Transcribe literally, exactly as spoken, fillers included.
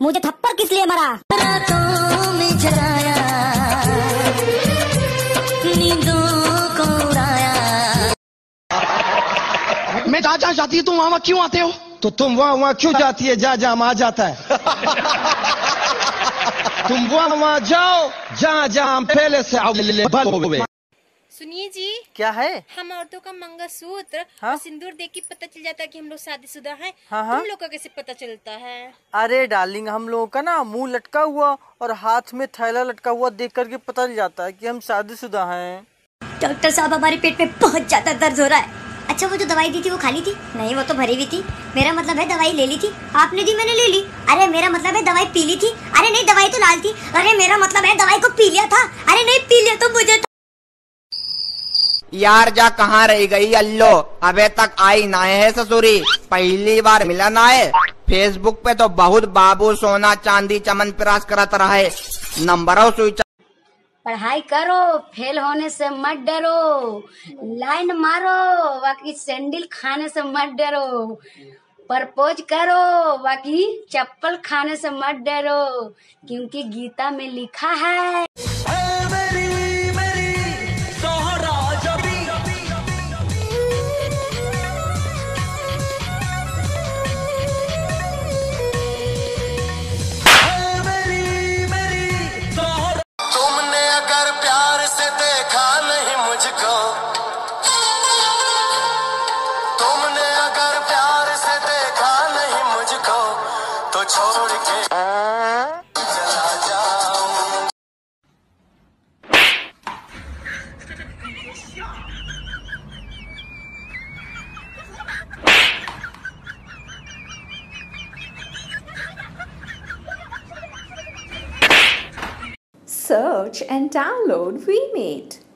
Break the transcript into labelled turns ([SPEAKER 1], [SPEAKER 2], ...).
[SPEAKER 1] मुझे थप्पड़ किस लिए मरा? रातों में जलाया, नींदों को उड़ाया।
[SPEAKER 2] मैं जहाँ जहाँ जाती है तुम वहाँ वहाँ क्यों आते हो?
[SPEAKER 3] तो तुम वहाँ वहाँ क्यों जाती है जहाँ जहाँ आ जाता है? तुम वहाँ वहाँ जाओ जहाँ जहाँ हम पहले से हुए।
[SPEAKER 4] सुनिए जी,
[SPEAKER 5] क्या है?
[SPEAKER 4] हम औरतों का मंगलसूत्र
[SPEAKER 5] हाँ?
[SPEAKER 4] और सिंदूर देख के पता चल जाता है कि हम लोग शादीशुदा हैं।
[SPEAKER 5] हाँ हाँ?
[SPEAKER 4] तुम लोग का कैसे पता चलता है?
[SPEAKER 5] अरे डार्लिंग, हम लोगों का ना मुंह लटका हुआ और हाथ में थैला लटका हुआ देख करके पता चल जाता है कि हम शादीशुदा हैं।
[SPEAKER 1] डॉक्टर साहब, हमारे पेट में बहुत ज्यादा दर्द हो रहा है। अच्छा, वो जो दवाई दी थी वो खाली थी? नहीं, वो तो भरी हुई थी। मेरा मतलब है दवाई ले ली थी? आपने दी, मैंने ले ली। अरे मेरा मतलब है दवाई पी ली थी? अरे नहीं, दवाई तो लाल थी। अरे मेरा मतलब है दवाई को पी लिया था? अरे नहीं, पी लिया तो मुझे।
[SPEAKER 6] यार जा कहाँ रह गई अल्लो, अबे तक आई ना है ससुरी, पहली बार मिलन आए। फेसबुक पे तो बहुत बाबू सोना चांदी चमन पिरास करत रहा है, नंबरों स्विच।
[SPEAKER 1] पढ़ाई करो, फेल होने से मत डरो, लाइन मारो, बाकी सैंडल खाने से मत डरो, प्रपोज करो, बाकी चप्पल खाने से मत डरो, क्योंकि गीता में लिखा है।
[SPEAKER 7] तो छोड़ के चला जाऊं।
[SPEAKER 8] Search and download WeMate.